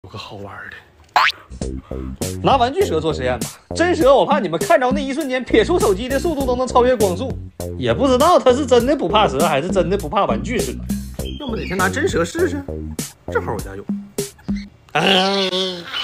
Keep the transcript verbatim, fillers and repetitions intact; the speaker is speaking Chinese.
有个好玩的，拿玩具蛇做实验吧。真蛇，我怕你们看着那一瞬间撇出手机的速度都能超越光速。也不知道它是真的不怕蛇，还是真的不怕玩具蛇。要不得先拿真蛇试试，正好我家有。啊